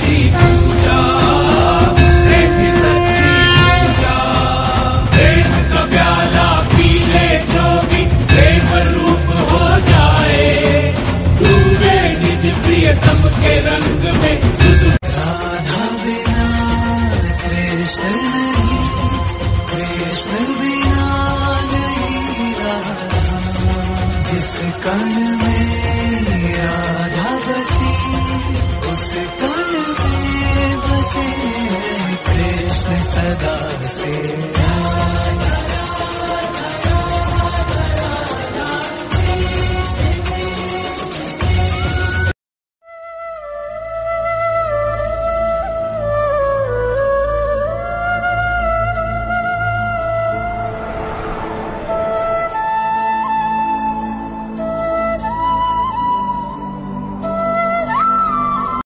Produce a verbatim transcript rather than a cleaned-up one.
सच्ची पूजा, प्रेम ही सच्ची पूजा। प्रेम का प्याला पी ले जो भी प्रेम रूप हो जाए, डूबे निज प्रियतम के रंग में सुध। राधा बिना कृष्ण नहीं, कृष्ण बिना नहीं राधा। जिस कण में राधा बसी, उस कण में बसे कृष्ण सदा से।